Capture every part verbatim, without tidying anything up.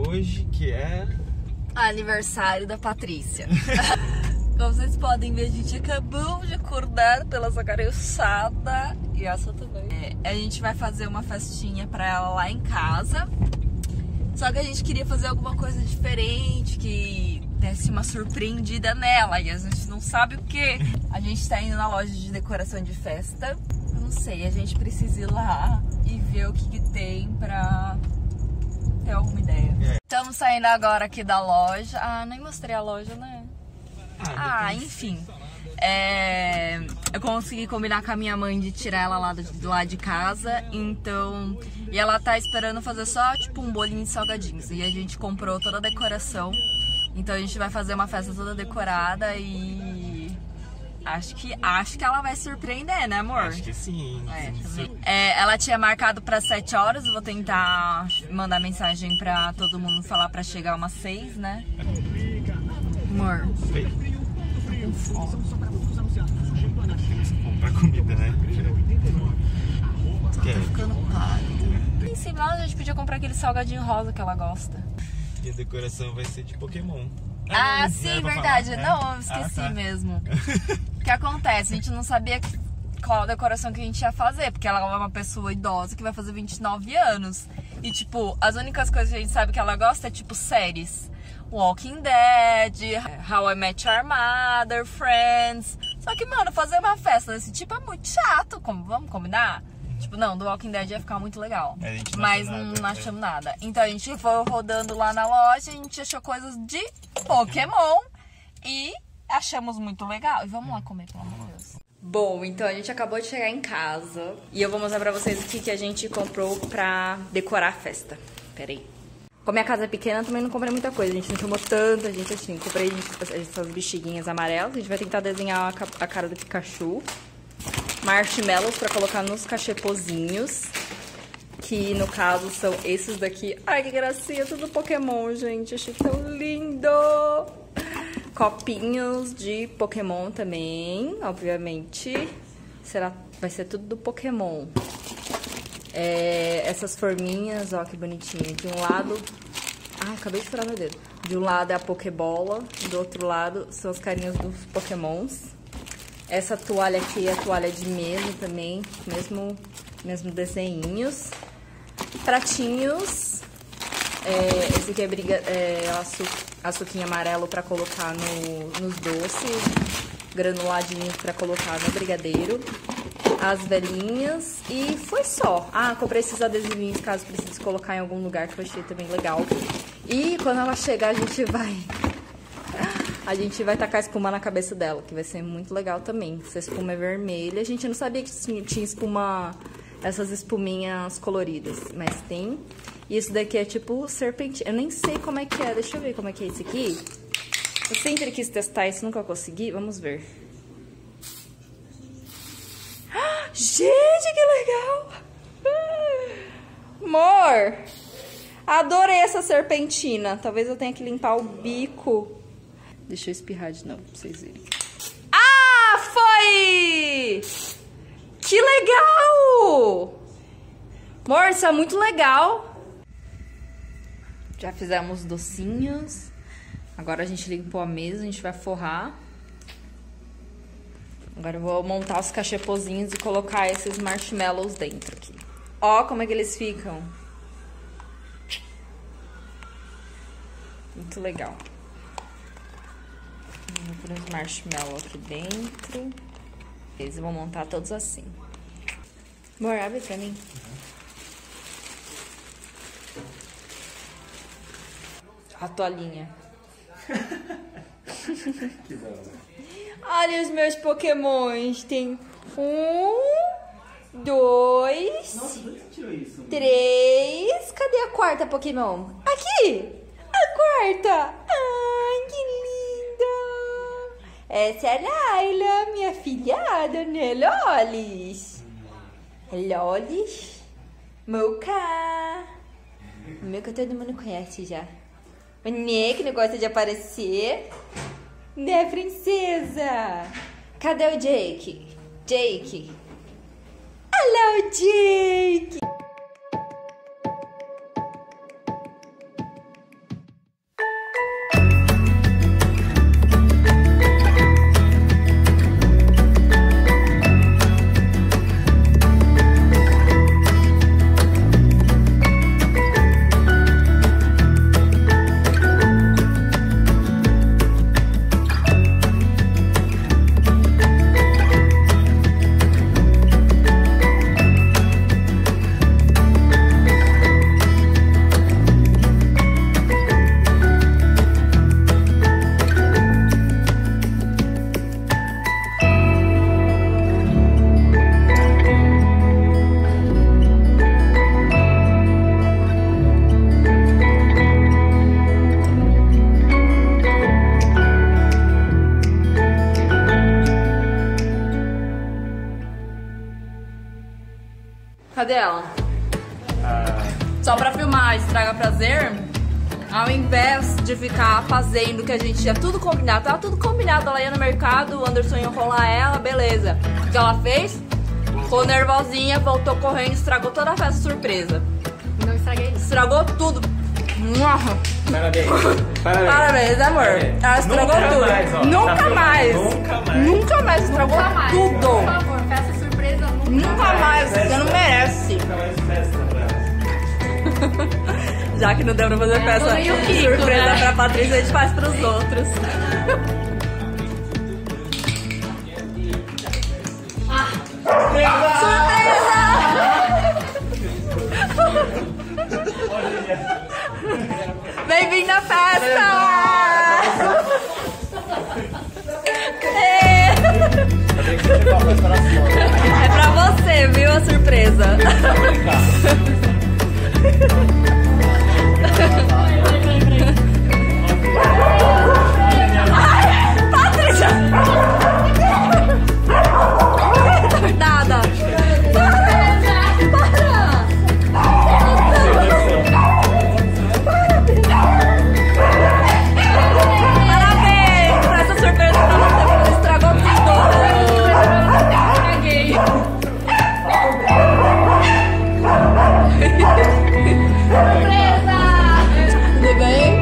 hoje, que é... aniversário da Patrícia. Como vocês podem ver, a gente acabou de acordar pela essa careçada. E essa também. É, a gente vai fazer uma festinha pra ela lá em casa. Só que a gente queria fazer alguma coisa diferente, que desse uma surpreendida nela. E a gente não sabe o que. A gente tá indo na loja de decoração de festa. Eu não sei, a gente precisa ir lá e ver o que, que tem pra ter alguma ideia. É. Estamos saindo agora aqui da loja. Ah, nem mostrei a loja, né? Ah, ah enfim. É, eu consegui combinar com a minha mãe de tirar ela lá de, lá de casa. Então... E ela tá esperando fazer só tipo um bolinho de salgadinhos. E a gente comprou toda a decoração. Então a gente vai fazer uma festa toda decorada e... Acho que, acho que ela vai surpreender, né, amor? Acho que sim. É, é, ela tinha marcado para sete horas, eu vou tentar mandar mensagem para todo mundo falar para chegar umas seis, né? Amor. Com fome. Comprar comida, né? Tô ficando pálido. Em cima, a gente podia comprar aquele salgadinho rosa que ela gosta. E a decoração vai ser de Pokémon. Ah, ah sim, verdade. Falar. Não, eu esqueci ah, tá. mesmo. O que acontece? A gente não sabia qual a decoração que a gente ia fazer, porque ela é uma pessoa idosa que vai fazer vinte e nove anos. E, tipo, as únicas coisas que a gente sabe que ela gosta é, tipo, séries. Walking Dead, How I Met Your Mother, Friends. Só que, mano, fazer uma festa desse tipo é muito chato. Como, vamos combinar? Tipo, não, do Walking Dead ia ficar muito legal. Não mas nada, não, não achamos é. nada. Então a gente foi rodando lá na loja, a gente achou coisas de Pokémon e achamos muito legal. E vamos lá comer, pelo amor de Deus. Bom, então a gente acabou de chegar em casa e eu vou mostrar pra vocês o que, que a gente comprou pra decorar a festa. Pera aí. Como a casa é pequena, também não comprei muita coisa. A gente não chamou tanta gente assim. Comprei essas bexiguinhas amarelas. A gente vai tentar desenhar a cara do Pikachu. Marshmallows pra colocar nos cachepozinhos. Que no caso são esses daqui. Ai, que gracinha, tudo Pokémon, gente. Achei tão lindo. Copinhos de Pokémon também, obviamente. Será, vai ser tudo do Pokémon. É, essas forminhas, ó, que bonitinho. De um lado... Ai, acabei de furar meu dedo. De um lado é a Pokébola, do outro lado são as carinhas dos Pokémons. Essa toalha aqui é a toalha de mesa também, mesmo, mesmo desenhinhos. Pratinhos. É, esse aqui é, briga, é açu, açuquinho amarelo pra colocar no, nos doces. Granuladinhos pra colocar no brigadeiro. As velinhas e foi só. Ah, comprei esses adesivinhos caso precise colocar em algum lugar, que eu achei também legal. E quando ela chegar, a gente vai... A gente vai tacar espuma na cabeça dela, que vai ser muito legal também. Essa espuma é vermelha. A gente não sabia que tinha espuma... Essas espuminhas coloridas, mas tem. E esse daqui é tipo serpentina. Eu nem sei como é que é. Deixa eu ver como é que é esse aqui. Eu sempre quis testar isso, nunca consegui. Vamos ver. Gente, que legal! Amor, adorei essa serpentina. Talvez eu tenha que limpar o bico. Deixa eu espirrar de novo pra vocês verem. Ah, foi! Que legal! Amor, isso é muito legal. Já fizemos docinhos. Agora a gente limpou a mesa, a gente vai forrar. Agora eu vou montar os cachepozinhos e colocar esses marshmallows dentro aqui. Ó como é que eles ficam. Muito legal. Vou pôr uns marshmallows aqui dentro. Eles vão montar todos assim. Amor, abre pra mim. A toalhinha. Que da hora. Olha os meus pokémons. Tem um, dois, Nossa, onde você tirou isso? três. Cadê a quarta Pokémon? Aqui! A quarta! Ai, que linda! Essa é a Laila, minha filhada, né, Lolis? Lolis, Mocha. O meu que todo mundo conhece já. O Né, que não gosta de aparecer. Né, princesa? Cadê o Jake? Jake? Olha o Jake! Só pra filmar Estraga Prazer, ao invés de ficar fazendo o que a gente tinha tudo combinado, tava tudo combinado, ela ia no mercado, o Anderson ia enrolar ela, beleza. O que ela fez? Ficou nervosinha, voltou correndo, estragou toda a festa surpresa. Não estraguei. Estragou tudo. Parabéns. Parabéns. Parabéns, amor. Parabéns. Ela estragou Nunca tudo. mais, ó. Nunca, Tá mais. Nunca mais. Nunca mais. Estragou Nunca mais. tudo. Por favor, festa surpresa nunca, Nunca mais. Você não merece. Nunca mais festa, pra... Já que não deu pra fazer festa meio rico, surpresa né? pra Patrícia, a gente faz pros outros. Bem-vindo à festa! É. É pra você, viu, a surpresa? Ai, Patrícia! Nada! Parabéns! Essa surpresa pra você, porque você estragou tudo! estraguei. Surpresa! Tudo bem?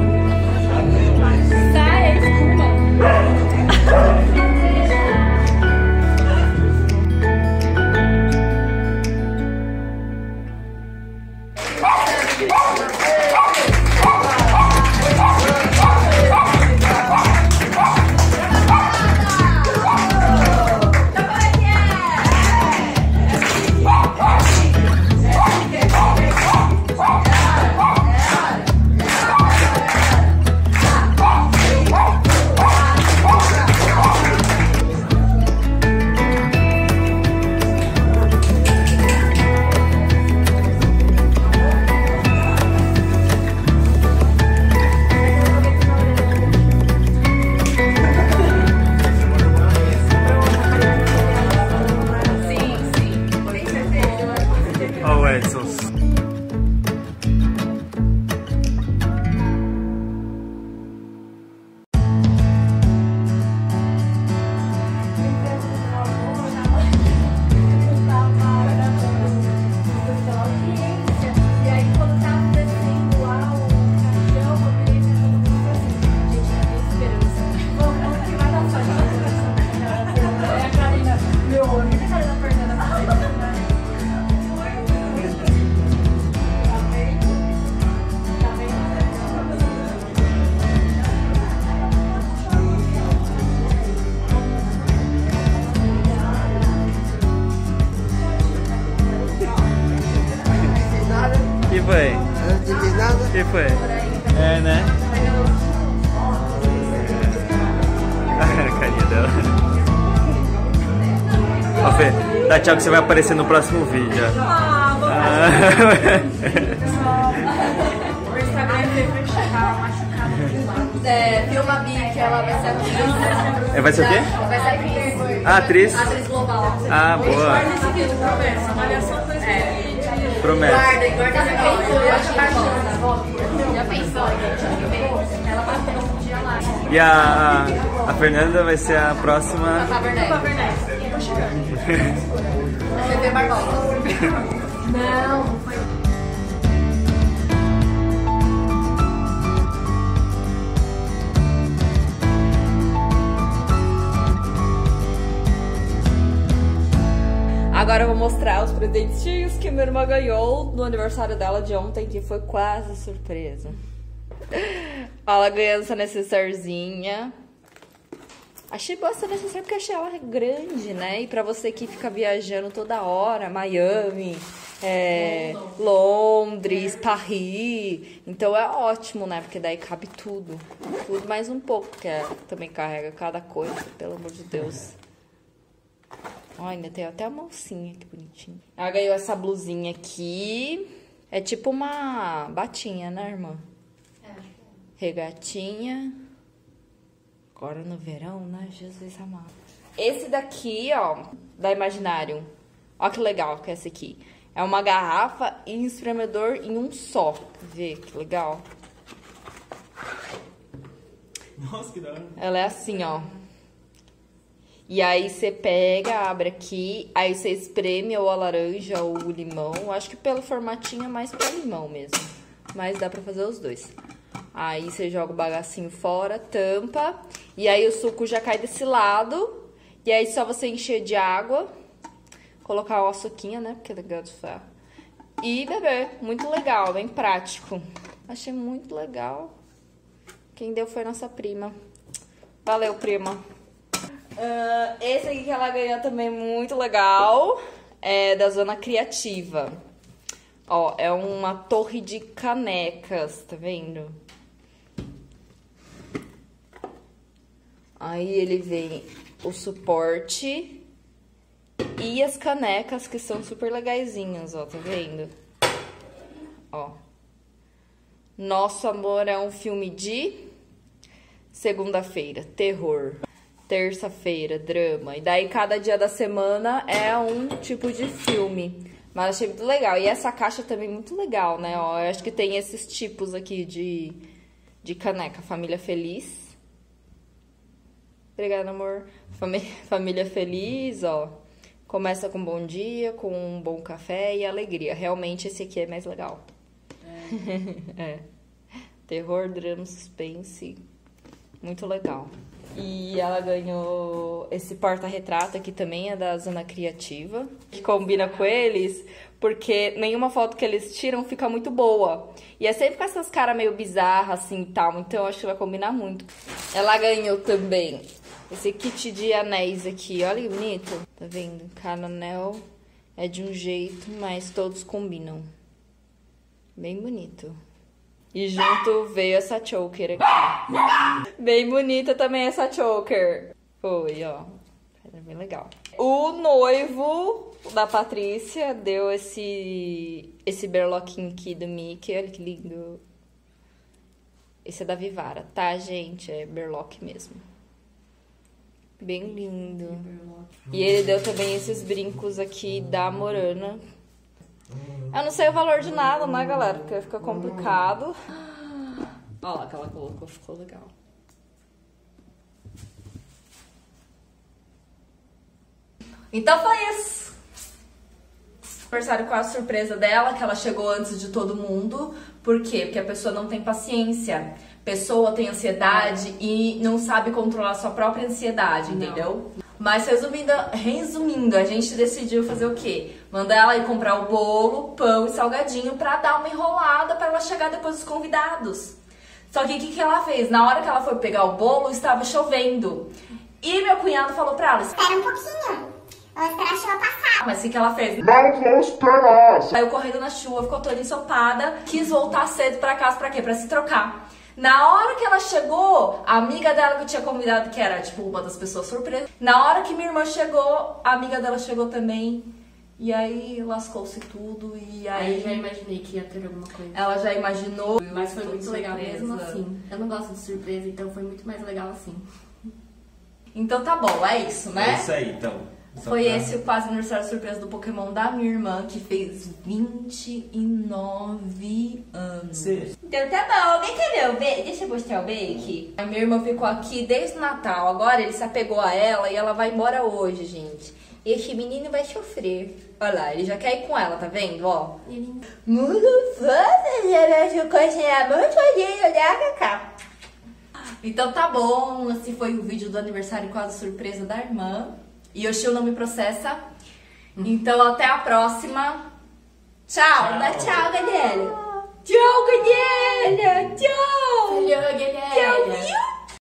Sai, desculpa. Ó o Edson. E aí, quando tava descendo lá o caixão, eu virei pra todo mundo assim: gente, já tem esperança. Vamos, vamos que vai dar sorte. Aí a Karina, meu olho, a cara da Fernanda. Tá vendo? Tá Que foi? Não entendi nada. Que foi? É, né? A carinha dela. Ó, Fê, dá tchau que você vai aparecer no próximo vídeo. ó. Ah, O Instagram é fechar machucado de lado. É, filma a Bi, que ela vai ser atriz. É, vai ser o quê? Vai ser atriz. Ah, atriz? Atriz global. Ah, boa. Esse vídeo promessa, malhação dois mil e vinte. Promete. Guarda, guarda essa Já pensou, gente? Ela vai ter um dia lá. E a, a Fernanda vai ser a próxima. Pavernese. Tô chegando. C P Barbosa. Não, não foi. Agora eu vou mostrar os presentinhos que minha irmã ganhou no aniversário dela de ontem, que foi quase surpresa. Ela ganhando essa necessairezinha. Achei boa essa necessaire porque achei ela grande, né? E pra você que fica viajando toda hora, Miami, é, Londres, Paris. Então é ótimo, né? Porque daí cabe tudo. Tudo mais um pouco, porque é, também carrega cada coisa, pelo amor de Deus. Ó, ainda tem até a mocinha, que bonitinho. Ela ganhou essa blusinha aqui. É tipo uma batinha, né, irmã? É, acho que é. Regatinha. Agora no verão, né? Jesus amado. Esse daqui, ó, da Imaginarium. Ó que legal que é esse aqui. É uma garrafa e espremedor em um só. Vê que legal. Nossa, que da hora. Ela é assim, ó. E aí você pega, abre aqui, aí você espreme ou a laranja ou o limão. Acho que pelo formatinho é mais pra limão mesmo. Mas dá pra fazer os dois. Aí você joga o bagacinho fora, tampa. E aí o suco já cai desse lado. E aí só você encher de água. Colocar o açuquinha, né? Porque é legal de ferro. E beber. Muito legal, bem prático. Achei muito legal. Quem deu foi nossa prima. Valeu, prima. Uh, esse aqui que ela ganhou também muito legal. É da Zona Criativa. Ó, é uma torre de canecas, tá vendo? Aí ele vem o suporte e as canecas que são super legaisinhas, ó, tá vendo? Ó. Nosso Amor é um filme de segunda-feira, terror. Terça-feira, drama. E daí cada dia da semana é um tipo de filme. Mas achei muito legal. E essa caixa também muito legal, né? Ó, eu acho que tem esses tipos aqui de, de caneca. Família Feliz. Obrigada, amor. Famí- Família Feliz, ó. Começa com bom dia, com um bom café e alegria. Realmente esse aqui é mais legal. É. É. Terror, drama, suspense. Muito legal. E ela ganhou esse porta-retrato aqui também, é da Zona Criativa. Que combina com eles, porque nenhuma foto que eles tiram fica muito boa. E é sempre com essas caras meio bizarras, assim, e tal. Então eu acho que vai combinar muito. Ela ganhou também esse kit de anéis aqui. Olha que bonito. Tá vendo? Cada anel é de um jeito, mas todos combinam. Bem bonito. E junto veio essa choker aqui. Bem bonita também essa choker. Foi, ó. É bem legal. O noivo da Patrícia deu esse esse berloquinho aqui do Mickey. Olha que lindo. Esse é da Vivara, tá, gente? É berloque mesmo. Bem lindo. E ele deu também esses brincos aqui da Morana. Eu não sei o valor de nada, né, galera? Porque fica complicado. Olha lá que ela colocou, ficou legal. Então foi isso. Aniversário com a surpresa dela, que ela chegou antes de todo mundo. Por quê? Porque a pessoa não tem paciência. Pessoa tem ansiedade e não sabe controlar a sua própria ansiedade, entendeu? Não. Mas resumindo, resumindo, a gente decidiu fazer o quê? Mandar ela ir comprar o bolo, pão e salgadinho pra dar uma enrolada pra ela chegar depois dos convidados. Só que o que, que ela fez? Na hora que ela foi pegar o bolo, estava chovendo. E meu cunhado falou pra ela: espera um pouquinho, vou esperar a chuva passar. Mas o que ela fez? Não vou esperar. Saiu correndo na chuva, ficou toda ensopada, quis voltar cedo pra casa, pra quê? Pra se trocar. Na hora que ela chegou, a amiga dela que tinha convidado, que era tipo uma das pessoas surpresas, na hora que minha irmã chegou, a amiga dela chegou também. E aí lascou-se tudo e aí... Aí já imaginei que ia ter alguma coisa. Ela já imaginou. Mas foi muito surpresa. legal mesmo assim. Eu não gosto de surpresa, então foi muito mais legal assim. Então tá bom, é isso, né? É isso aí, então. Só Foi pra... esse o quase aniversário surpresa do Pokémon da minha irmã, que fez vinte e nove anos. Sim. Então tá bom, alguém quer ver o bake? Deixa eu mostrar o bake. A minha irmã ficou aqui desde o Natal, agora ele se apegou a ela e ela vai embora hoje, gente. E esse menino vai sofrer. Olha lá, ele já quer ir com ela, tá vendo? Ó. Ele... Muito fácil, já vejo coisinha muito olhinho, né, Cacá? Então tá bom, esse foi o vídeo do aniversário quase surpresa da irmã. E o Yoshio não me processa. Então até a próxima. Tchau. Tchau. Dá tchau, Gadelha. Tchau, Gadelha.